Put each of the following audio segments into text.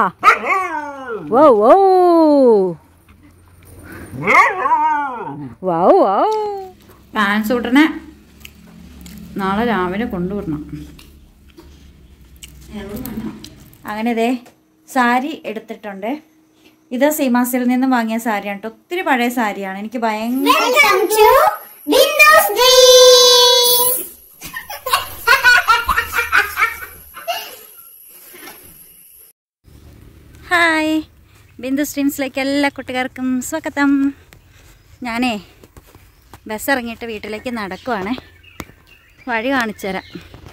Wow wow wow wow. പാൻസ് ഉടനെ നാളെ രാവിലെ കൊണ്ടുവരണം. അങ്ങനെ ഇതേ സാരി എടുത്തിട്ടുണ്ട്. ഇത് സീമാസിൽ നിന്നും വാങ്ങിയ സാരിയാണ് കേട്ടോ. ഒത്തിരി പഴയ സാരിയാണ്. എനിക്ക് ഭയങ്കര ഹായ്, ബിന്ദു സ്ട്രീംസിലേക്ക് എല്ലാ കൂട്ടുകാർക്കും സ്വാഗതം. ഞാനേ ബസ് ഇറങ്ങിയിട്ട് വീട്ടിലേക്ക് നടക്കുവാണേ. വഴി കാണിച്ചു തരാം.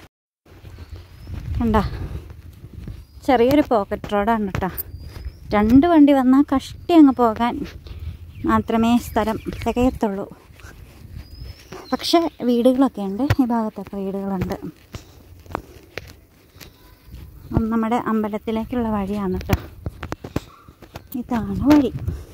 കണ്ടോ, ചെറിയൊരു പോക്കറ്റ് റോഡാണ് കേട്ടോ. 2 വണ്ടി വന്നാൽ കഷ്ടി അങ്ങ് പോകാൻ മാത്രമേ സ്ഥലം തികയത്തുള്ളൂ. പക്ഷെ വീടുകളൊക്കെ ഉണ്ട്. ഈ ഭാഗത്തൊക്കെ വീടുകളുണ്ട്. നമ്മുടെ അമ്പലത്തിലേക്കുള്ള വഴിയാണ് കേട്ടോ. ഇതാണ് വഴി.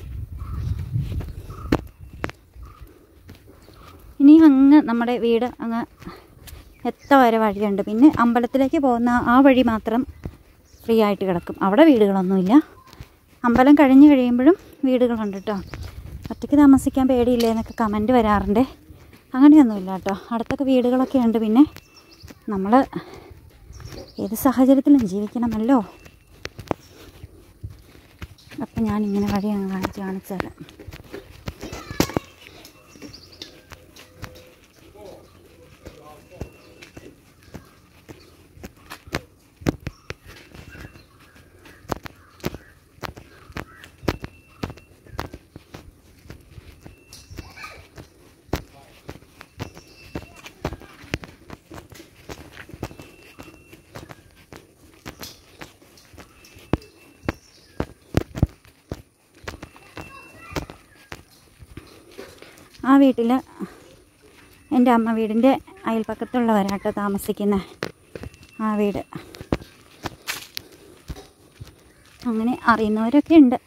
ഇനി അങ്ങ് നമ്മുടെ വീട് അങ്ങ് വരെ വഴിയുണ്ട്. പിന്നെ അമ്പലത്തിലേക്ക് പോകുന്ന ആ വഴി മാത്രം ഫ്രീ ആയിട്ട് കിടക്കും. അവിടെ വീടുകളൊന്നുമില്ല. അമ്പലം കഴിഞ്ഞ് കഴിയുമ്പോഴും വീടുകളുണ്ട് കേട്ടോ. ഒറ്റയ്ക്ക് താമസിക്കാൻ പേടിയില്ലേ എന്നൊക്കെ കമൻറ്റ് വരാറുണ്ട്. അങ്ങനെയൊന്നുമില്ല കേട്ടോ. അടുത്തൊക്കെ വീടുകളൊക്കെ ഉണ്ട്. പിന്നെ നമ്മൾ ഏത് സാഹചര്യത്തിലും ജീവിക്കണമല്ലോ. അപ്പം ഞാനിങ്ങനെ വഴി അങ്ങ് കാണിച്ചു തരാം. ആ വീട്ടിൽ എൻ്റെ അമ്മ വീടിൻ്റെ അയൽപ്പക്കത്തുള്ളവരാട്ടോ താമസിക്കുന്നത്. ആ വീട് അങ്ങനെ അറിയുന്നവരൊക്കെ ഉണ്ട്.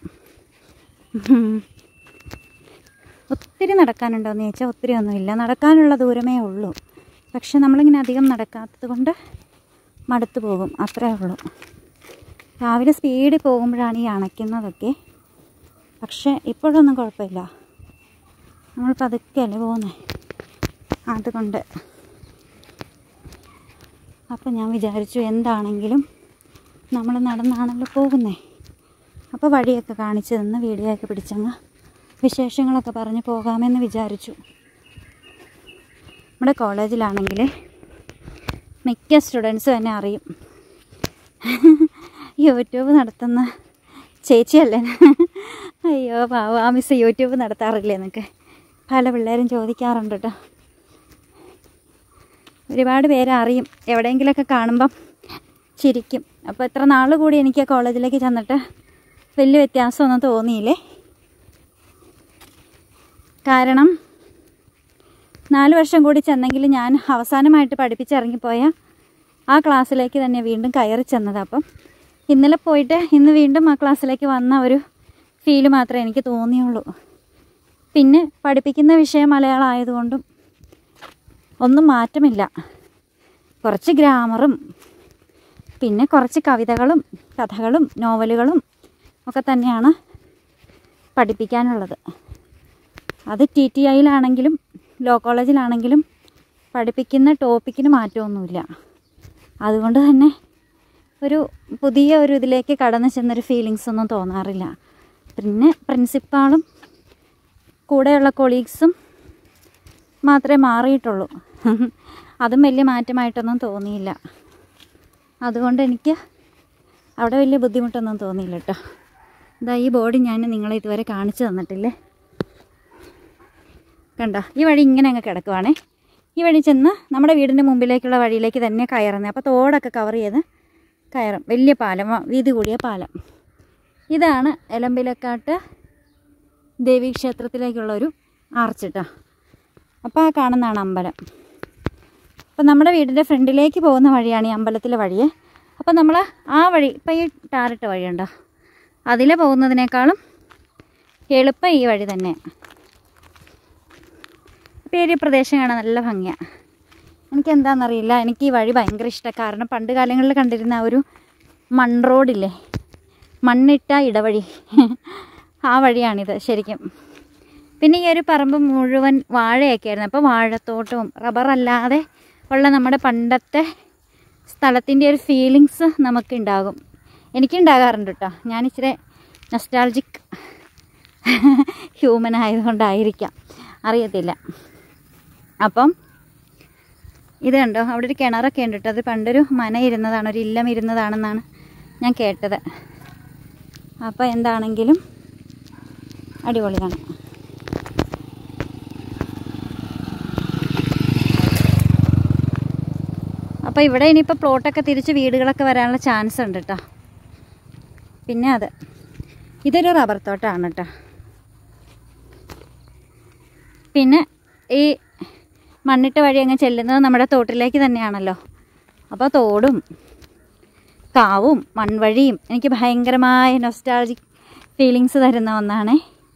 ഒത്തിരി നടക്കാനുണ്ടോയെന്ന് ചോദിച്ചാൽ ഒത്തിരി ഒന്നുമില്ല. നടക്കാനുള്ള ദൂരമേ ഉള്ളൂ. പക്ഷെ നമ്മളിങ്ങനെ അധികം നടക്കാത്തത് കൊണ്ട് മടുത്തു പോകും, അത്രേ ഉള്ളൂ. രാവിലെ സ്പീഡിൽ പോകുമ്പോഴാണ് ഈ അണയ്ക്കുന്നതൊക്കെ. പക്ഷെ ഇപ്പോഴൊന്നും കുഴപ്പമില്ല. നമ്മൾ പതുക്കെയല്ലേ പോകുന്നത്, അതുകൊണ്ട്. അപ്പം ഞാൻ വിചാരിച്ചു എന്താണെങ്കിലും നമ്മൾ നടന്നാണല്ലോ പോകുന്നത്. അപ്പോൾ വഴിയൊക്കെ കാണിച്ചു തന്ന് വീഡിയോ ഒക്കെ പിടിച്ചങ്ങ് വിശേഷങ്ങളൊക്കെ പറഞ്ഞ് പോകാമെന്ന് വിചാരിച്ചു. നമ്മുടെ കോളേജിലാണെങ്കിൽ മിക്ക സ്റ്റുഡൻസും എന്നെ അറിയും. യൂട്യൂബ് നടത്തുന്ന ചേച്ചിയല്ലേ. അയ്യോ പാവ, ആ മിസ് യൂട്യൂബ് നടത്താറില്ലേ എന്നൊക്കെ പല പിള്ളേരും ചോദിക്കാറുണ്ട് കേട്ടോ. ഒരുപാട് പേരെ അറിയും. എവിടെയെങ്കിലുമൊക്കെ കാണുമ്പം ചിരിക്കും. അപ്പോൾ എത്ര നാൾ കൂടി എനിക്ക് കോളേജിലേക്ക് ചെന്നിട്ട് വലിയ വ്യത്യാസമൊന്നും തോന്നിയില്ലേ. കാരണം 4 വർഷം കൂടി ചെന്നെങ്കിൽ ഞാൻ അവസാനമായിട്ട് പഠിപ്പിച്ചിറങ്ങിപ്പോയ ആ ക്ലാസ്സിലേക്ക് തന്നെ വീണ്ടും കയറി ചെന്നത്. അപ്പം ഇന്നലെ പോയിട്ട് ഇന്ന് വീണ്ടും ആ ക്ലാസ്സിലേക്ക് വന്ന ഒരു ഫീല് മാത്രമേ എനിക്ക് തോന്നിയുള്ളൂ. പിന്നെ പഠിപ്പിക്കുന്ന വിഷയം മലയാളം ആയതുകൊണ്ടും ഒന്നും മാറ്റമില്ല. കുറച്ച് ഗ്രാമറും പിന്നെ കുറച്ച് കവിതകളും കഥകളും നോവലുകളും ഒക്കെ തന്നെയാണ് പഠിപ്പിക്കാനുള്ളത്. അത് TTIയിലാണെങ്കിലും ലോ കോളേജിലാണെങ്കിലും പഠിപ്പിക്കുന്ന ടോപ്പിക്കിന് മാറ്റമൊന്നുമില്ല. അതുകൊണ്ട് തന്നെ ഒരു പുതിയ ഒരു ഇതിലേക്ക് കടന്നു ചെന്നൊരു ഫീലിങ്സൊന്നും തോന്നാറില്ല. പിന്നെ പ്രിൻസിപ്പാളും കൂടെയുള്ള കൊളീഗ്സും മാത്രമേ മാറിയിട്ടുള്ളൂ. അതും വലിയ മാറ്റമായിട്ടൊന്നും തോന്നിയില്ല. അതുകൊണ്ട് എനിക്ക് അവിടെ വലിയ ബുദ്ധിമുട്ടൊന്നും തോന്നിയില്ല കേട്ടോ. ഇതാ ഈ ബോർഡ് ഞാൻ നിങ്ങളെ ഇതുവരെ കാണിച്ചു തന്നിട്ടില്ലേ. കണ്ടോ, ഈ വഴി ഇങ്ങനെ അങ്ങ് കിടക്കുവാണേ. ഈ വഴി ചെന്ന് നമ്മുടെ വീടിൻ്റെ മുമ്പിലേക്കുള്ള വഴിയിലേക്ക് തന്നെ കയറുന്നത്. അപ്പോൾ തോടൊക്കെ കവർ ചെയ്ത് കയറും. വലിയ പാലം, വീതി കൂടിയ പാലം. ഇതാണ് എലമ്പിലക്കാട്ട് ദേവീക്ഷേത്രത്തിലേക്കുള്ളൊരു ആർച്ച് കേട്ടോ. അപ്പോൾ ആ കാണുന്നതാണ് അമ്പലം. അപ്പോൾ നമ്മുടെ വീടിൻ്റെ ഫ്രണ്ടിലേക്ക് പോകുന്ന വഴിയാണ് ഈ അമ്പലത്തിലെ വഴിയെ. അപ്പോൾ നമ്മൾ ആ വഴി, ഇപ്പോൾ ഈ ടാറിട്ട വഴിയുണ്ടോ, അതിലെ പോകുന്നതിനേക്കാളും എളുപ്പം ഈ വഴി തന്നെയാണ്. പേരിയ പ്രദേശം കാണാൻ നല്ല ഭംഗിയാണ്. എനിക്കെന്താണെന്നറിയില്ല, എനിക്ക് ഈ വഴി ഭയങ്കര ഇഷ്ടമാണ്. കാരണം പണ്ട് കാലങ്ങളിൽ കണ്ടിരുന്ന ആ ഒരു മൺ റോഡില്ലേ, മണ്ണിട്ട ഇടവഴി ആ വഴിയാണിത് ശരിക്കും. പിന്നെ ഈ ഒരു പറമ്പ് മുഴുവൻ വാഴയൊക്കെ ആയിരുന്നു. അപ്പോൾ വാഴത്തോട്ടവും റബ്ബറല്ലാതെ ഉള്ള നമ്മുടെ പണ്ടത്തെ സ്ഥലത്തിൻ്റെ ഒരു ഫീലിങ്സ് നമുക്കുണ്ടാകും. എനിക്കുണ്ടാകാറുണ്ട് കേട്ടോ. ഞാനിച്ചിരി നൊസ്റ്റാൾജിക് ഹ്യൂമൻ ആയതുകൊണ്ടായിരിക്കാം, അറിയത്തില്ല. അപ്പം ഇത് കണ്ടോ, അവിടെ ഒരു കിണറൊക്കെ ഉണ്ട് കേട്ടോ. അത് പണ്ടൊരു മന ഇരുന്നതാണ്, ഒരു ഇല്ലം ഇരുന്നതാണെന്നാണ് ഞാൻ കേട്ടത്. അപ്പോൾ എന്താണെങ്കിലും അടിപൊളിയാണ്. അപ്പോൾ ഇവിടെ ഇനിയിപ്പോൾ പ്ലോട്ടൊക്കെ തിരിച്ച് വീടുകളൊക്കെ വരാനുള്ള ചാൻസ് ഉണ്ട് കേട്ടോ. പിന്നെ ഇതൊരു റബ്ബർ തോട്ടമാണ് കേട്ടോ. പിന്നെ ഈ മണ്ണിട്ട് വഴി അങ്ങ് ചെല്ലുന്നത് നമ്മുടെ തോട്ടിലേക്ക് തന്നെയാണല്ലോ. അപ്പോൾ തോടും കാവും മൺവഴിയും എനിക്ക് ഭയങ്കരമായ നൊസ്റ്റാൾജിക് ഫീലിങ്സ് തരുന്ന ഒന്നാണ്.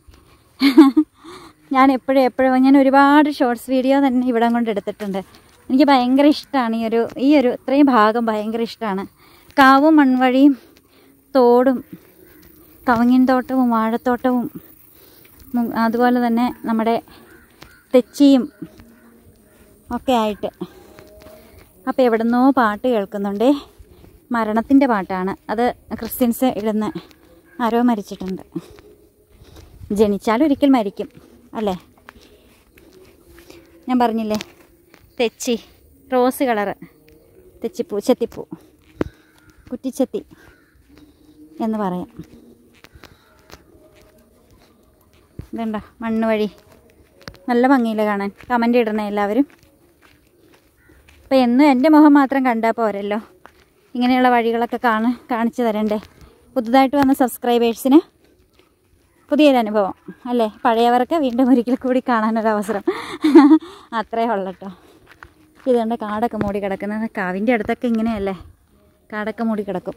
ഞാൻ എപ്പോഴും ഞാൻ ഒരുപാട് ഷോർട്സ് വീഡിയോ തന്നെ ഇവിടെ കൊണ്ട് എടുത്തിട്ടുണ്ട്. എനിക്ക് ഭയങ്കര ഇഷ്ടമാണ് ഈ ഒരു ഇത്രയും ഭാഗം ഭയങ്കര ഇഷ്ടമാണ്. കാവും മൺവഴിയും തോടും കവുങ്ങിൻ തോട്ടവും വാഴത്തോട്ടവും അതുപോലെ തന്നെ നമ്മുടെ തെച്ചിയും ഒക്കെ ആയിട്ട്. അപ്പോൾ എവിടുന്നോ പാട്ട് കേൾക്കുന്നുണ്ട്. മരണത്തിൻ്റെ പാട്ടാണ് അത്. ക്രിസ്ത്യൻസ് ഇടുന്ന ആരോ മരിച്ചിട്ടുണ്ട്. ജനിച്ചാൽ ഒരിക്കൽ മരിക്കും അല്ലേ? ഞാൻ പറഞ്ഞില്ലേ, തെച്ചി, റോസ് കളറ് തെച്ചിപ്പൂ, ചെത്തിപ്പൂ, കുറ്റിച്ചെത്തി എന്ന് പറയാം. ഇതുണ്ടോ മണ്ണ് വഴി, നല്ല ഭംഗിയില്ല കാണാൻ. കമൻ്റ് ഇടണേ എല്ലാവരും. അപ്പോൾ എന്നും എൻ്റെ മുഖം മാത്രം കണ്ടാൽ പോരല്ലോ, ഇങ്ങനെയുള്ള വഴികളൊക്കെ കാണിച്ചു തരണ്ടേ? പുതുതായിട്ട് വന്ന സബ്സ്ക്രൈബേഴ്സിന് പുതിയൊരു അനുഭവം അല്ലേ? പഴയവർക്ക് വീണ്ടും ഒരിക്കൽ കൂടി കാണാനൊരവസരം. അത്രേ ഉള്ളൂ കേട്ടോ. ഇതുകൊണ്ട് കാടൊക്കെ മൂടി കിടക്കുന്നത്. കാവിൻ്റെ അടുത്തൊക്കെ ഇങ്ങനെയല്ലേ, കാടൊക്കെ മൂടി കിടക്കും.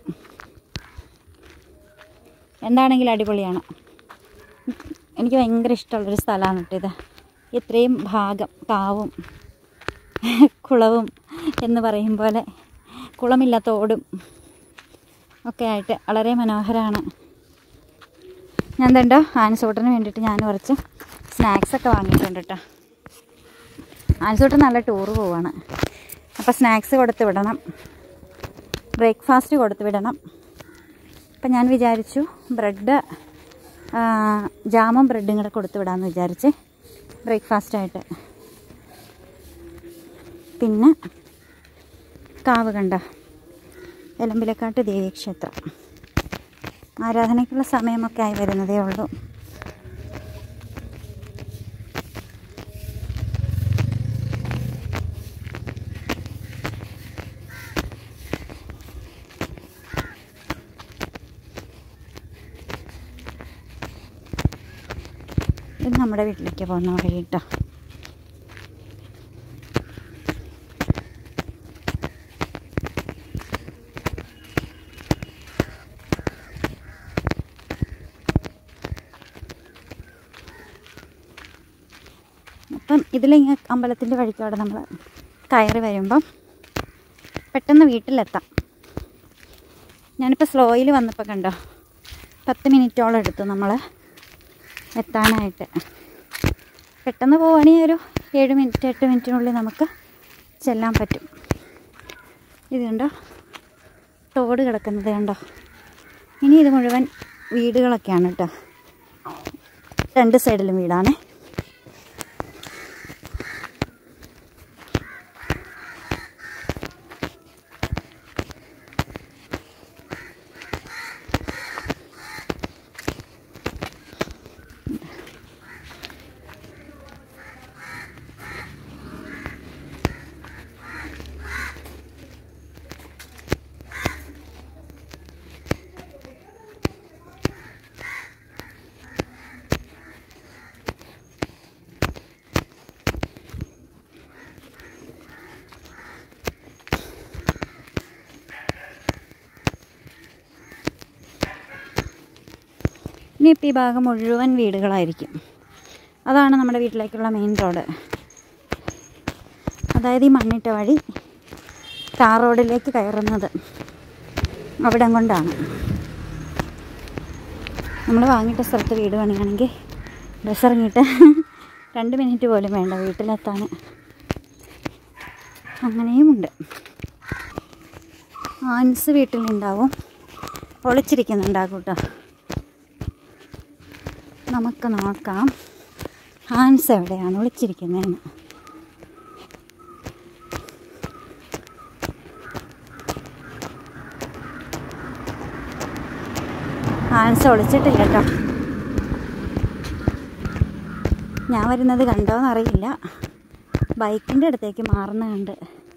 എന്താണെങ്കിലും അടിപൊളിയാണ്. എനിക്ക് ഭയങ്കര ഇഷ്ടമുള്ളൊരു സ്ഥലമാണ് കേട്ടോ ഇത്. ഇത്രയും ഭാഗം കാവും കുളവും എന്ന് പറയും പോലെ, കുളമില്ല തോടും ഒക്കെ ആയിട്ട് വളരെ മനോഹരമാണ്. ഞാൻ കണ്ടോ ആൻസൂട്ടന് വേണ്ടിയിട്ട് ഞാൻ കുറച്ച് സ്നാക്സൊക്കെ വാങ്ങിയിട്ടുണ്ട് കേട്ടോ. ആൻസൂട്ടൻ നല്ല ടൂറ് പോവാണ്. അപ്പോൾ സ്നാക്സ് കൊടുത്ത് വിടണം, ബ്രേക്ക്ഫാസ്റ്റ് കൊടുത്ത് വിടണം. അപ്പം ഞാൻ വിചാരിച്ചു ബ്രെഡ്, ജാമും ബ്രെഡും കൂടെ കൊടുത്ത് വിടാമെന്ന് വിചാരിച്ച് ബ്രേക്ക്ഫാസ്റ്റായിട്ട്. പിന്നെ കാവ് കണ്ട എലമ്പിലക്കാട്ട് ദേവീക്ഷേത്രം. ആരാധനയ്ക്കുള്ള സമയമൊക്കെ ആയി വരുന്നതേ ഉള്ളൂ. ഇത് നമ്മുടെ വീട്ടിലേക്ക് പോകുന്ന വഴി കേട്ടോ. അപ്പം ഇതിലിങ്ങനെ അമ്പലത്തിൻ്റെ വഴിക്കോടെ നമ്മൾ കയറി വരുമ്പം പെട്ടെന്ന് വീട്ടിലെത്താം. ഞാനിപ്പോൾ സ്ലോയിൽ വന്നപ്പോൾ കണ്ടോ 10 മിനിറ്റോളം എടുത്തു നമ്മൾ എത്താനായിട്ട്. പെട്ടെന്ന് പോവുകയാണെങ്കിൽ ഒരു 7 മിനിറ്റ് 8 മിനിറ്റിനുള്ളിൽ നമുക്ക് ചെല്ലാൻ പറ്റും. ഇത് കണ്ടോ തോട് കിടക്കുന്നത് കണ്ടോ. ഇനി ഇത് മുഴുവൻ വീടുകളൊക്കെയാണ് കേട്ടോ. 2 സൈഡിലും വീടാണ്. ഇനിയിപ്പോൾ ഈ ഭാഗം മുഴുവൻ വീടുകളായിരിക്കും. അതാണ് നമ്മുടെ വീട്ടിലേക്കുള്ള മെയിൻ റോഡ്. അതായത് ഈ മണ്ണിട്ട വഴി ടാർ റോഡിലേക്ക് കയറുന്നത് അവിടം കൊണ്ടാണ്. നമ്മൾ വാങ്ങിയിട്ട സ്ഥലത്ത് വീട് പണിയാണെങ്കിൽ ബസ് ഇറങ്ങിയിട്ട് 2 മിനിറ്റ് പോലും വേണ്ട വീട്ടിലെത്താൻ. അങ്ങനെയുമുണ്ട്. ആൻസ് വീട്ടിലുണ്ടാവും, ഒളിച്ചിരിക്കുന്നുണ്ടാകും കേട്ടോ. നമുക്ക് നോക്കാം ആൻസ് എവിടെയാണ് ഒളിച്ചിരിക്കുന്നതെന്ന്. ആൻസ് ഒളിച്ചിട്ടില്ല കേട്ടോ. ഞാൻ വരുന്നത് കണ്ടോന്നറിയില്ല. ബൈക്കിൻ്റെ അടുത്തേക്ക് മാറുന്നുണ്ട്.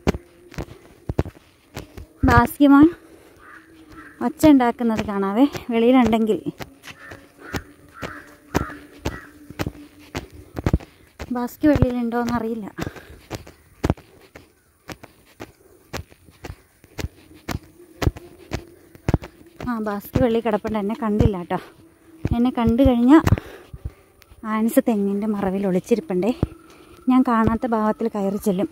ബാസ്കിമോൻ ഒച്ച ഉണ്ടാക്കുന്നത് കാണാവേ വെളിയിലുണ്ടെങ്കിൽ. ബാസ്കി വെളിയിലുണ്ടോയെന്നറിയില്ല. ബാസ്കി വെള്ളി കിടപ്പുണ്ട്. എന്നെ കണ്ടില്ല കേട്ടോ. എന്നെ കണ്ടു കഴിഞ്ഞാൽ ആൻസ് തെങ്ങിൻ്റെ മറവിൽ ഒളിച്ചിരിപ്പുണ്ടേ. ഞാൻ കാണാത്ത ഭാവത്തിൽ കയറി ചെല്ലും.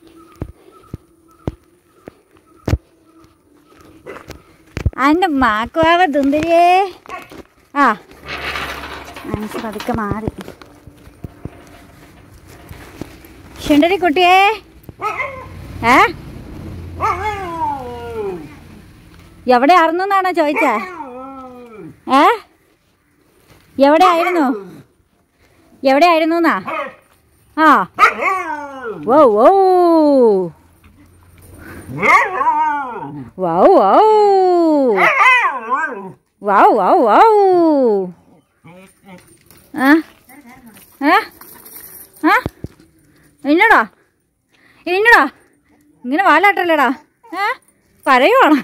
അതിൻ്റെ മാക്കുവാവ ദുന്ദരിയേ. ആൻസ് പതുക്കെ മാറി. ശുണ്ടരി കുട്ടിയേ, എവിടെ ആയിരുന്നു എന്നാണോ ചോദിച്ചേ? എവിടെ ആയിരുന്നു എന്നാ? Wow wow wow wow wow wow. ഇന്നടാ ഇങ്ങനെ വാലാട്ടല്ലേടാ. കരയുവാണോ?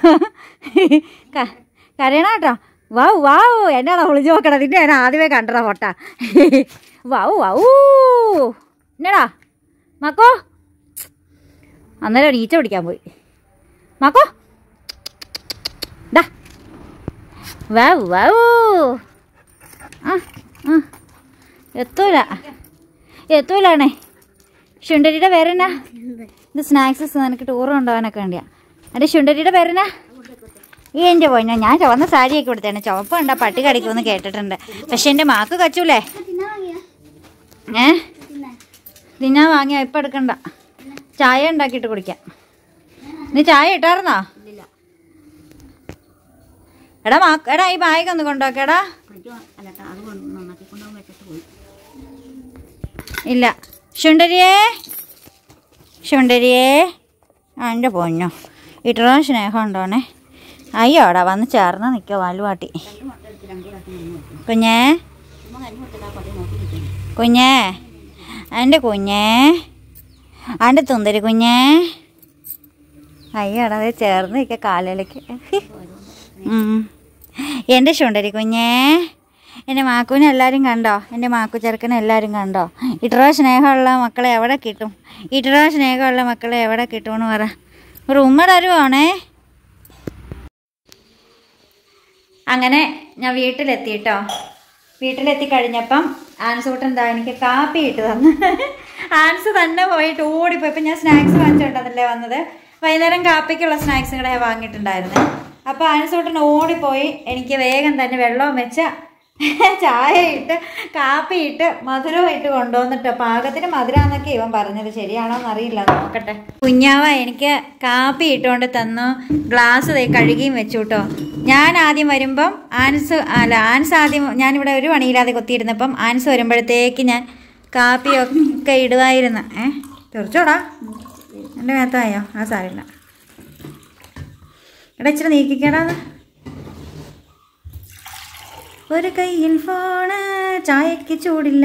കരയണ കേട്ടോ. വാവ് വാവ് എന്നാടാ വിളിച്ചു നോക്കടാ. നിന്നെ ഞാൻ ആദ്യമേ കണ്ടടാ പൊട്ട. വാവു വാവൂ എന്നടാ മാക്കോ. അന്നേരം ഈച്ച പിടിക്കാൻ പോയി മാക്കോ. ഡാ വാവു വാവൂ. എത്തൂലാണേ. ശുണ്ടരിയുടെ പേരെന്നാ? ഇത് സ്നാക്സ് നിനക്ക് ടൂർ കൊണ്ടുപോകാനൊക്കെ വേണ്ടിയാ. എൻ്റെ ശുണ്ടരിയുടെ പേരെന്നാ? എൻ്റെ പോയിനോ. ഞാൻ ചുവന്ന സാരിയൊക്കെ കൊടുത്തേനെ. ചുവപ്പ് കണ്ടാ പട്ടി കടിക്കുമെന്ന് കേട്ടിട്ടുണ്ട്. പക്ഷെ എൻ്റെ മാക്ക് കച്ചൂലേ. തിന്നാൻ വാങ്ങിയാ ഇപ്പം എടുക്കണ്ട. ചായ ഉണ്ടാക്കിയിട്ട് കുടിക്കാം. നീ ചായ ഇട്ടായിരുന്നോ? എടാ ഈ ബാഗ് ഒന്ന് കൊണ്ടുപോക്കേടാ. ഇല്ല ശുണ്ടരിയേ എൻ്റെ പൊന്നോ. ഇട്ടോ സ്നേഹം ഉണ്ടോണേ. അയ്യോടാ വന്ന് ചേർന്ന് നിൽക്കുക വാലുവാട്ടി. കുഞ്ഞേ എൻ്റെ എൻ്റെ തുന്തരി കുഞ്ഞേ. അയ്യോടാ അത് ചേർന്ന് നിൽക്കുക കാലിലേക്ക്. എൻ്റെ ശുണ്ടരി കുഞ്ഞേ. എൻ്റെ മാക്കുവിനെ എല്ലാവരും കണ്ടോ? എൻ്റെ മാക്കു ചെറുക്കനെ എല്ലാവരും കണ്ടോ? ഇത്ര സ്നേഹമുള്ള മക്കളെ എവിടെ കിട്ടും? എന്ന് പറ. ഒരു ഉമ്മ തരുവാണേ. അങ്ങനെ ഞാൻ വീട്ടിലെത്തി കേട്ടോ. വീട്ടിലെത്തി കഴിഞ്ഞപ്പം ആൻസൂട്ട് എന്താ എനിക്ക് കാപ്പി ഇട്ട് തന്നു. ആൻസ് തന്നെ പോയിട്ട് ഓടിപ്പോയി. ഇപ്പം ഞാൻ സ്നാക്സ് വാങ്ങിച്ചുകൊണ്ടതല്ലേ വന്നത്. വൈകുന്നേരം കാപ്പിക്കുള്ള സ്നാക്സും കൂടെ വാങ്ങിയിട്ടുണ്ടായിരുന്നു. അപ്പോൾ ആൻസൂട്ടിന് ഓടിപ്പോയി എനിക്ക് വേഗം തന്നെ വെള്ളവും വെച്ച് ചായ ഇട്ട് കാപ്പി ഇട്ട് മധുരവും ഇട്ട് കൊണ്ടുവന്നിട്ട് പാകത്തിന് മധുരമെന്നൊക്കെ ഇവൻ പറഞ്ഞത്. ശരിയാണോ എന്നറിയില്ല, നോക്കട്ടെ. കുഞ്ഞാവ എനിക്ക് കാപ്പി ഇട്ടുകൊണ്ട് തന്നു. ഗ്ലാസ് കഴുകിയും വെച്ചു കേട്ടോ. ഞാൻ ആദ്യം വരുമ്പം ആൻസ് ആദ്യം ഞാനിവിടെ ഒരു പണിയില്ലാതെ കൊത്തിയിരുന്നപ്പം ആൻസ് വരുമ്പോഴത്തേക്ക് ഞാൻ കാപ്പിയൊക്കെ ഇടുമായിരുന്നു. തീർച്ചോടാ എൻ്റെ മേത്തായോ? സാരമില്ല. എടാ ഇച്ചിരി നീക്കിക്കടാ. ഒരു കയ്യിൽ ഫോണ്, ചായക്ക് ചൂടില്ല.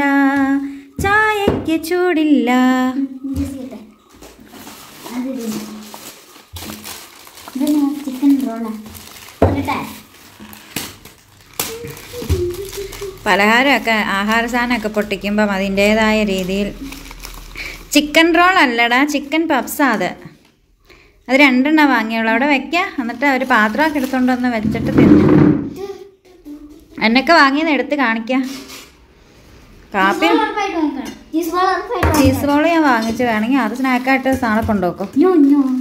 പലഹാരമൊക്കെ ആഹാര സാധനമൊക്കെ പൊട്ടിക്കുമ്പം അതിൻ്റേതായ രീതിയിൽ. ചിക്കൻ റോൾ അല്ലടാ, ചിക്കൻ പപ്സാ. അത് 2 വാങ്ങിയുള്ളൂ. അവിടെ വെക്കാം. എന്നിട്ട് ഒരു പാത്രമൊക്കെ എടുത്തുകൊണ്ടൊന്ന് വെച്ചിട്ട് തിന്നു. എന്നൊക്കെ വാങ്ങിയെന്ന് എടുത്ത് കാണിക്കാം. കാപ്പി ചീസ് ബോൾ ഞാൻ വാങ്ങിച്ചു. വേണമെങ്കിൽ അത് സ്നാക്കായിട്ട് നാളെ കൊണ്ടുപോക്കും.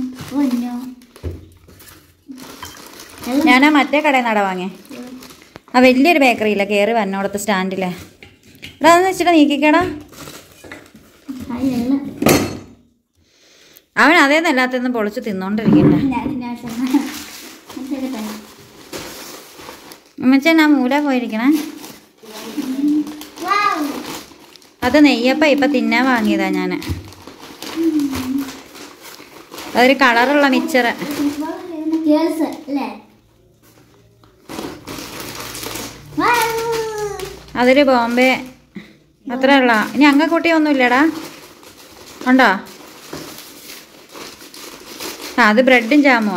ഞാനാ മറ്റേ കടയിൽ നിന്നാണ് വാങ്ങിയേ. ആ വലിയൊരു ബേക്കറിയില്ല കയറി വന്നോടത്ത് സ്റ്റാൻഡിലെ. എടാ അതെന്ന് വെച്ചിട്ട് നീക്കിക്കടാ. അവൻ അതേന്ന് എല്ലാത്തൊന്നും പൊളിച്ച് തിന്നോണ്ടിരിക്കട്ടെ. അമ്മച്ചൻ ആ മൂല പോയിരിക്കണേ. അത് നെയ്യപ്പം ഇപ്പം തിന്നാൻ വാങ്ങിയതാ ഞാൻ. അതൊരു കളറുള്ള മിച്ചറ്. അതൊരു ബോംബെ അത്ര ഉള്ള. ഇനി അങ്ങക്കൂട്ടിയൊന്നും ഇല്ലടാ, ഉണ്ടോ? ആ അത് ബ്രെഡും ജാമുവാ.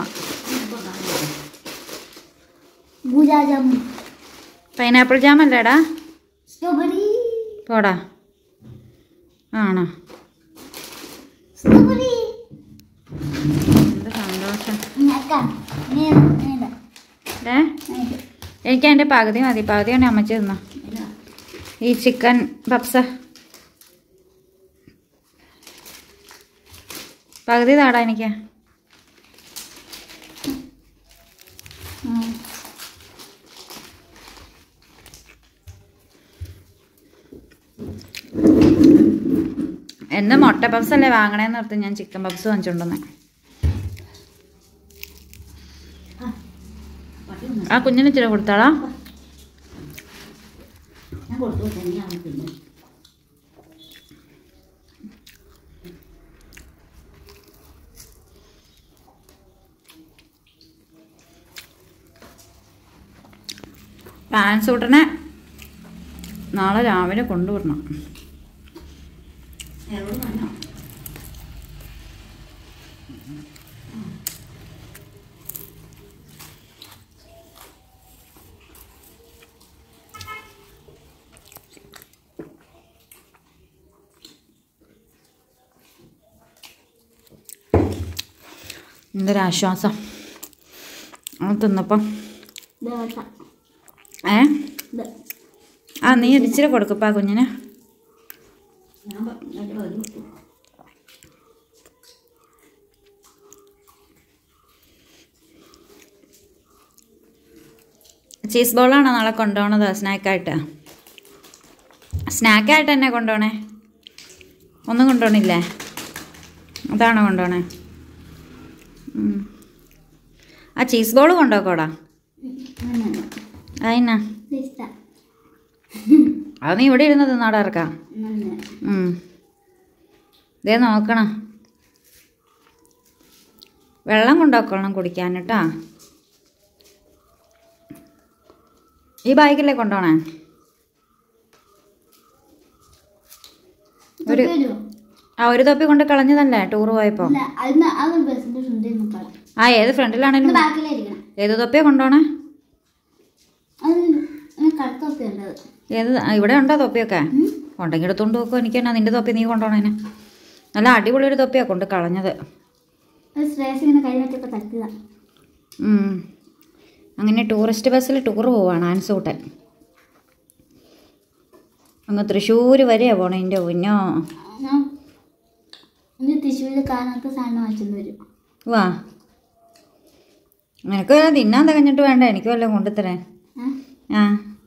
പൈനാപ്പിൾ ജാം അല്ലേടാ? പോടാ. ആണോ? എന്ത് സന്തോഷം. എനിക്ക് അതിൻ്റെ പകുതി മതി. പകുതി കൊണ്ട് അമ്മച്ചി തിന്നോ. ഈ ചിക്കൻ പപ്സ് പകുതി താടാ എനിക്ക്. എന്ന് മുട്ട പപ്സ് അല്ലേ വാങ്ങണേന്ന് ഓർത്ത് ഞാൻ ചിക്കൻ പപ്സ് വാങ്ങിച്ചോണ്ടെന്നെ. ആ കുഞ്ഞിന് ഇച്ചിരി കൊടുത്താളാ. പാൻസ് കൂട്ടനെ നാളെ രാവിലെ കൊണ്ടുവിടണം. എന്തൊരാശ്വാസം തിന്നപ്പം. ആ നീ ഇച്ചിരി കൊടുക്കപ്പാ കുഞ്ഞിന്. ചീസ് ബോളാണോ നാളെ കൊണ്ടുപോകണത് സ്നാക്കായിട്ട്? സ്നാക്കായിട്ട് തന്നെ കൊണ്ടുപോകണേ? ഒന്നും കൊണ്ടുപോകണില്ലേ? അതാണോ കൊണ്ടുപോകണേ? ആ ചീസ് ബോൾ കൊണ്ടുപോക്കോടാ. അതിനാ അത് നീ ഇവിടെ ഇരുന്ന് തിന്നാടെ ഇറക്കാം. ഇതേ നോക്കണം. വെള്ളം കൊണ്ടുപോക്കണം കുടിക്കാൻ കേട്ടാ. ഈ ബാഗിലേ കൊണ്ടുപോണേ? ഒരു തൊപ്പി കൊണ്ട് കളഞ്ഞതല്ലേ ടൂർ പോയപ്പോ? ആ ഏത് ഫ്രണ്ടിലാണേലും. ഏത് തൊപ്പിയാ കൊണ്ടുപോണേ? ഏത് ഇവിടെ ഉണ്ടോ തൊപ്പിയൊക്കെ? ഉണ്ടെങ്കിൽ എടുത്തോണ്ട് നോക്കും. എനിക്ക് എന്നാ നിന്റെ തൊപ്പി നീ കൊണ്ടുപോണേന്? നല്ല അടിപൊളി ഒരു തൊപ്പിയാ കൊണ്ട് കളഞ്ഞത്. അങ്ങനെ ടൂറിസ്റ്റ് ബസ്സിൽ ടൂർ പോവാണ് ആൻസൂട്ടൻ. അങ്ങ് തൃശ്ശൂർ വരെയാ പോണേ. എൻ്റെ കുഞ്ഞോ വാ. നിനക്ക് തിന്നാൻ തികഞ്ഞിട്ട് വേണ്ട എനിക്ക് വല്ലതും കൊണ്ടുത്തരാൻ. ആ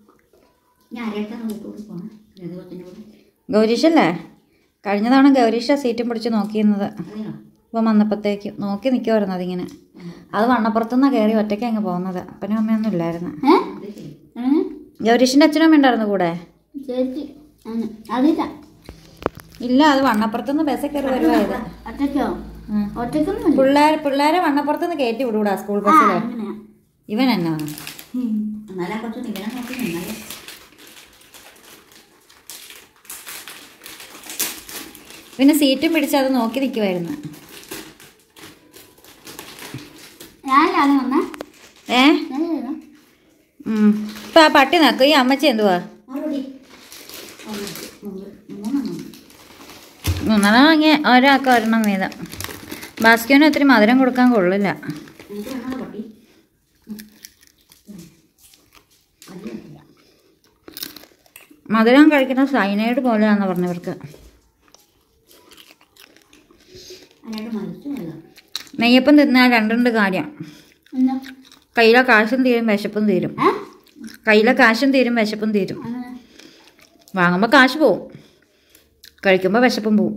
ഗൗരീഷല്ലേ? കഴിഞ്ഞ തവണ ഗൗരീഷ സീറ്റും പിടിച്ച് നോക്കിയിരുന്നത്. ഇപ്പം വന്നപ്പോഴത്തേക്കും നോക്കി നിൽക്കുമായിരുന്നു അതിങ്ങനെ. അത് വണ്ണപ്പുറത്തുനിന്നാണ് കയറി ഒറ്റയ്ക്ക് അങ്ങ് പോകുന്നത്. അപ്പനും അമ്മയൊന്നും ഇല്ലായിരുന്നു. ഗൗരീഷിൻ്റെ അച്ഛനും അമ്മ ഉണ്ടായിരുന്നു കൂടെ? ഇല്ല, അത് വണ്ണപ്പുറത്തുനിന്ന് ബസ്സിൽ കയറി വരുവായത്. പിള്ളേരെ വണ്ണപ്പുറത്തുനിന്ന് കയറ്റി വിടൂടാ സ്കൂൾ ബസ്സിൽ. ഇവൻ എന്നാ പിന്നെ സീറ്റും പിടിച്ച് അത് നോക്കി നിൽക്കുമായിരുന്നു. ഇപ്പം ആ പട്ടി നോക്കും. ഈ അമ്മച്ചി എന്തുവാ? മൂന്നെണ്ണം വാങ്ങിയ ഒരാൾക്ക് ഒരെണ്ണം വീതം. ബാസ്ക്യോന് ഒത്തിരി മധുരം കൊടുക്കാൻ കൊള്ളില്ല. മധുരം കഴിക്കുന്ന സൈനൈഡ് പോലെയാണെന്ന് പറഞ്ഞവർക്ക്. നെയ്യപ്പം തിന്നാൽ രണ്ടുണ്ട് കാര്യം. കയ്യിലെ കാശും തീരും വിശപ്പും തീരും. കയ്യിലെ കാശും തീരും, വിശപ്പും തീരും. വാങ്ങുമ്പോൾ കാശ് പോവും, കഴിക്കുമ്പോൾ വിശപ്പും പോവും.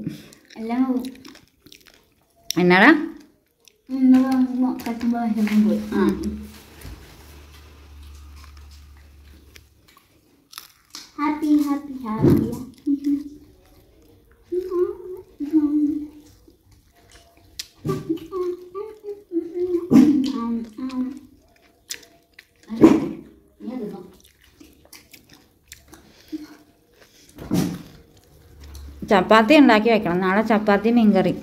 എന്നാടാ? ചപ്പാത്തി ഉണ്ടാക്കി വെക്കണം, നാളെ ചപ്പാത്തി മീൻകറി.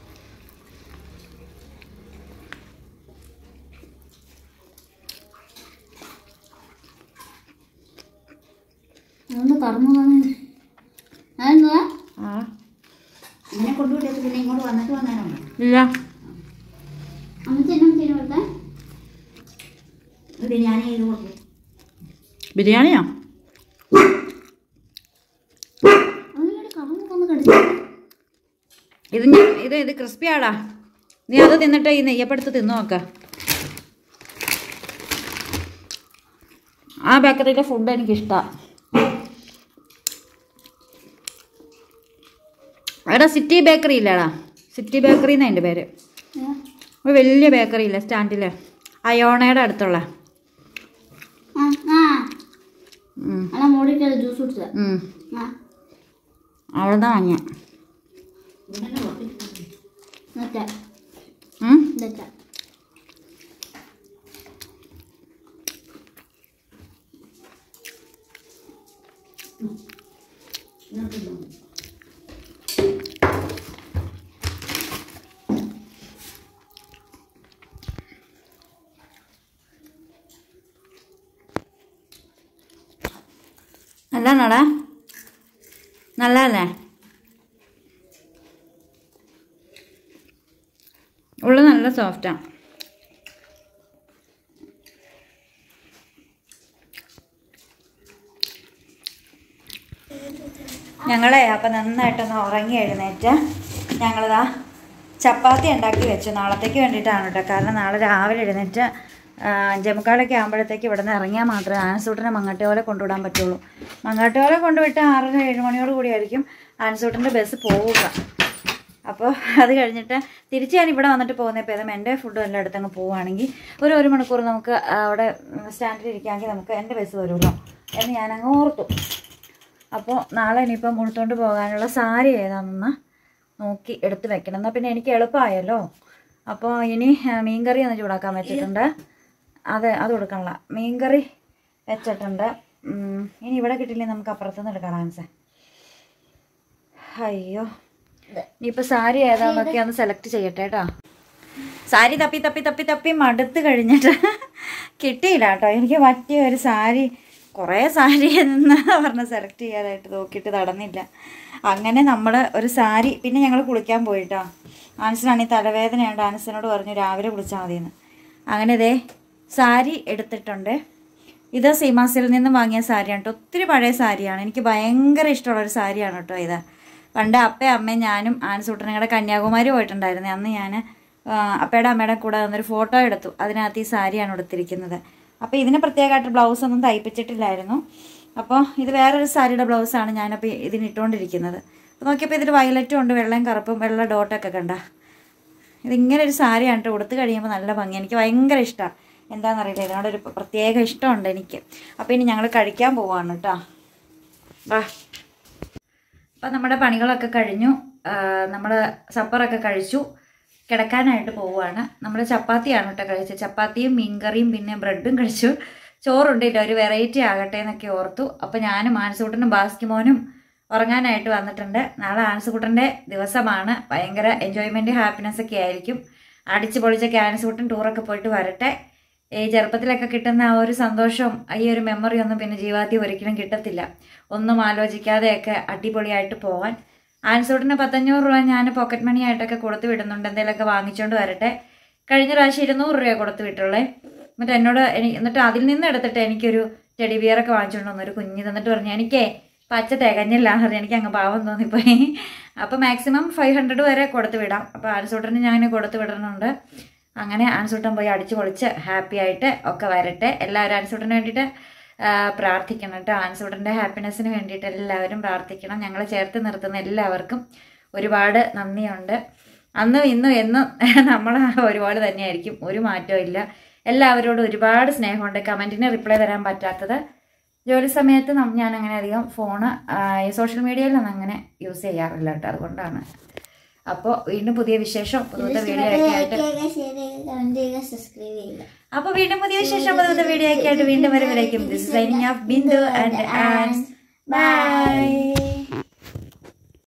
ഇല്ല, ബിരിയാണിയോ? ഇത് ക്രിസ്പി ആടാ. നീ അത് തിന്നിട്ട് ഈ നെയ്യപ്പെടുത്ത് തിന്നു നോക്ക. ആ ബേക്കറിയിലെ ഫുഡ് എനിക്കിഷ്ടമാണ്. എടാ സിറ്റി ബേക്കറി ഇല്ലടാ, സിറ്റി ബേക്കറി എന്നാ എൻ്റെ പേര്. ഒരു വലിയ ബേക്കറി ഇല്ല സ്റ്റാൻഡിൽ, അയോണയുടെ അടുത്തുള്ള. അവിടുന്ന് വാങ്ങിയ നല്ലതാണോടാ? നല്ലതല്ലേ? ഉള്ള നല്ല സോഫ്റ്റാണ്. ഞങ്ങളെ അപ്പം നന്നായിട്ടൊന്ന് ഉറങ്ങി എഴുന്നേറ്റ് ഞങ്ങളിതാ ചപ്പാത്തി ഉണ്ടാക്കി വെച്ചു. നാളത്തേക്ക് വേണ്ടിയിട്ടാണ് കേട്ടോ. കാരണം നാളെ രാവിലെ എഴുന്നേറ്റ് 5:45 ആകുമ്പോഴത്തേക്ക് ഇവിടെ നിന്ന് ഇറങ്ങിയാൽ മാത്രമേ ആൻസൂട്ടനെ മങ്ങാട്ടുകോല കൊണ്ടുവിടാൻ പറ്റുള്ളൂ. മങ്ങാട്ടുകോല കൊണ്ടുവിട്ട് 6-7 മണിയോട് കൂടിയായിരിക്കും ആൻസൂട്ടൻ്റെ ബസ് പോവുക. അപ്പോൾ അത് കഴിഞ്ഞിട്ട് തിരിച്ച് ഞാൻ ഇവിടെ വന്നിട്ട് പോകുന്നപ്പോൾ ഏതും എൻ്റെ ഫുഡും എല്ലാം എടുത്തങ്ങ് പോവുകയാണെങ്കിൽ ഒരു 1 മണിക്കൂർ നമുക്ക് അവിടെ സ്റ്റാൻഡിൽ ഇരിക്കാമെങ്കിൽ നമുക്ക് എൻ്റെ ബസ് വരുമല്ലോ എന്ന് ഞാനങ്ങ് ഓർത്തു. അപ്പോൾ നാളെ ഇനിയിപ്പം മുഴുത്തോണ്ട് പോകാനുള്ള സാരി ഏതാണെന്ന് നോക്കി എടുത്ത് വെക്കണം. എന്നാൽ പിന്നെ എനിക്ക് എളുപ്പമായല്ലോ. അപ്പോൾ ഇനി മീൻകറി ഒന്ന് ചൂടാക്കാൻ വെച്ചിട്ടുണ്ട്. അത് കൊടുക്കണില്ല, മീൻകറി വെച്ചിട്ടുണ്ട്. ഇനി ഇവിടെ കിട്ടില്ലേ നമുക്ക് അപ്പുറത്തുനിന്ന് എടുക്കാം ആൻസർ. അയ്യോ, ഇനിയിപ്പോൾ സാരി ഏതാണെന്നൊക്കെ ഒന്ന് സെലക്ട് ചെയ്യട്ടെ കേട്ടോ. സാരി തപ്പി തപ്പി തപ്പി തപ്പി മടുത്ത് കഴിഞ്ഞിട്ട് കിട്ടിയില്ല കേട്ടോ. എനിക്ക് പറ്റിയ ഒരു സാരി, കുറേ സാരി എന്ന് പറഞ്ഞ് സെലക്ട് ചെയ്യാനായിട്ട് നോക്കിയിട്ട് നടന്നില്ല. അങ്ങനെ നമ്മൾ ഒരു സാരി, പിന്നെ ഞങ്ങൾ കുളിക്കാൻ പോയിട്ടോ. ആൻസിനാണെങ്കിൽ തലവേദനയുണ്ട്. ആൻസിനോട് പറഞ്ഞു രാവിലെ കുളിച്ചാൽ മതിയെന്ന്. അങ്ങനെ ഇതേ സാരി എടുത്തിട്ടുണ്ട്. ഇത് സീമാസിൽ നിന്നും വാങ്ങിയ സാരിയാണ് കേട്ടോ. ഒത്തിരി പഴയ സാരിയാണ്. എനിക്ക് ഭയങ്കര ഇഷ്ടമുള്ളൊരു സാരിയാണ് കേട്ടോ ഇത്. പണ്ട് അപ്പയും അമ്മയും ഞാനും ആൻസൂട്ടനും കൂടെ കന്യാകുമാരി പോയിട്ടുണ്ടായിരുന്നു. അന്ന് ഞാൻ അപ്പയുടെ അമ്മയുടെ കൂടെ വന്നൊരു ഫോട്ടോ എടുത്തു. അതിനകത്ത് ഈ സാരിയാണ് എടുത്തിരിക്കുന്നത്. അപ്പോൾ ഇതിന് പ്രത്യേകമായിട്ട് ബ്ലൗസൊന്നും തയ്പ്പിച്ചിട്ടില്ലായിരുന്നു. അപ്പോൾ ഇത് വേറൊരു സാരിയുടെ ബ്ലൗസാണ് ഞാനപ്പോൾ ഇതിനിട്ടുകൊണ്ടിരിക്കുന്നത്. അപ്പോൾ നോക്കിയപ്പോൾ ഇതിൽ വയലറ്റും ഉണ്ട്, വെള്ളയും കറുപ്പും വെള്ള ഡോട്ടൊക്കെ കണ്ട. ഇതിങ്ങനെ ഒരു സാരിയാണ് കേട്ടോ. ഉടുത്ത് കഴിയുമ്പോൾ നല്ല ഭംഗി. എനിക്ക് ഭയങ്കര ഇഷ്ടമാണ്. എന്താണെന്നറിയില്ല, ഇതിനോടൊരു പ്രത്യേക ഇഷ്ടമുണ്ട് എനിക്ക്. അപ്പോൾ ഇനി ഞങ്ങൾ കഴിക്കാൻ പോവാണ് കേട്ടോ. വാ. അപ്പം നമ്മുടെ പണികളൊക്കെ കഴിഞ്ഞു. നമ്മൾ സപ്പറൊക്കെ കഴിച്ചു, കിടക്കാനായിട്ട് പോവുകയാണ്. നമ്മൾ ചപ്പാത്തിയാണ് കേട്ടോ കഴിച്ചത്. ചപ്പാത്തിയും മീൻകറിയും പിന്നെ ബ്രെഡും കഴിച്ചു. ചോറുണ്ടില്ല, ഒരു വെറൈറ്റി ആകട്ടെ എന്നൊക്കെ ഓർത്തു. അപ്പോൾ ഞാനും ആൻസൂട്ടനും ബാസ്കിമോനും ഉറങ്ങാനായിട്ട് വന്നിട്ടുണ്ട്. നാളെ ആൻസൂട്ടൻ്റെ ദിവസമാണ്. ഭയങ്കര എൻജോയ്മെൻറ്റ് ഹാപ്പിനെസ് ഒക്കെ ആയിരിക്കും. അടിച്ച് പൊളിച്ചൊക്കെ ആൻസൂട്ടൻ ടൂറൊക്കെ പോയിട്ട് വരട്ടെ. ഈ ചെറുപ്പത്തിലൊക്കെ കിട്ടുന്ന ആ ഒരു സന്തോഷവും ഈ ഒരു മെമ്മറി ഒന്നും പിന്നെ ജീവിതത്തിൽ ഒരിക്കലും കിട്ടത്തില്ല. ഒന്നും ആലോചിക്കാതെയൊക്കെ അടിപൊളിയായിട്ട് പോകാൻ. ആൻസൂട്ടിന് 1500 രൂപ ഞാൻ പോക്കറ്റ് മണി ആയിട്ടൊക്കെ കൊടുത്ത് വിടുന്നുണ്ട്. എന്തെങ്കിലുമൊക്കെ വാങ്ങിച്ചുകൊണ്ട് വരട്ടെ. കഴിഞ്ഞ പ്രാവശ്യം 200 രൂപ കൊടുത്ത് വിട്ടുള്ളേ. എന്നിട്ട് അതിൽ നിന്ന് എടുത്തിട്ട് എനിക്കൊരു ടെഡി ബിയറൊക്കെ വാങ്ങിച്ചുകൊണ്ട് വന്നു, ഒരു കുഞ്ഞ്. തന്നിട്ട് പറഞ്ഞു എനിക്കേ പച്ച തികഞ്ഞില്ലാന്ന് പറഞ്ഞു. എനിക്ക് അങ്ങ് പാവം തോന്നിപ്പോയി. അപ്പോൾ മാക്സിമം 500 വരെ കൊടുത്ത് വിടാം. അപ്പോൾ ആൻസൂട്ടന് ഞാൻ കൊടുത്ത് വിടുന്നുണ്ട്. അങ്ങനെ ആൻസൂട്ടൻ പോയി അടിച്ച് പൊളിച്ച് ഹാപ്പി ആയിട്ട് ഒക്കെ വരട്ടെ. എല്ലാവരും ആൻസൂട്ടന് വേണ്ടിയിട്ട് പ്രാർത്ഥിക്കണം കേട്ടോ. ആൻസൂട്ടൻ്റെ ഹാപ്പിനെസ്സിന് വേണ്ടിയിട്ട് എല്ലാവരും പ്രാർത്ഥിക്കണം. ഞങ്ങളെ ചേർത്ത് നിർത്തുന്ന എല്ലാവർക്കും ഒരുപാട് നന്ദിയുണ്ട്. അന്നും ഇന്നും എന്നും നമ്മൾ ഒരുപാട് തന്നെയായിരിക്കും, ഒരു മാറ്റവും ഇല്ല. എല്ലാവരോടും ഒരുപാട് സ്നേഹമുണ്ട്. കമൻറ്റിന് റിപ്ലൈ തരാൻ പറ്റാത്തത് ജോലി സമയത്ത് ഞാൻ അങ്ങനെ അധികം ഫോണ് സോഷ്യൽ മീഡിയയിലൊന്നും അങ്ങനെ യൂസ് ചെയ്യാറില്ല കേട്ടോ, അതുകൊണ്ടാണ്. അപ്പോൾ വീണ്ടും പുതിയ വിശേഷം പുതിയ വീഡിയോ ഒക്കെ ആയിട്ട് വീണ്ടും പുതിയ വിശേഷം പുതിയ വീഡിയോ ഒക്കെ ആയിട്ട് വീണ്ടും വരവിലേക്കും. This is signing off Bindu and by.